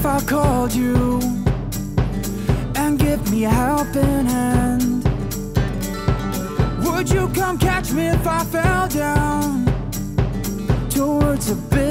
I called you and give me a helping hand? Would you come catch me if I fell down towards a big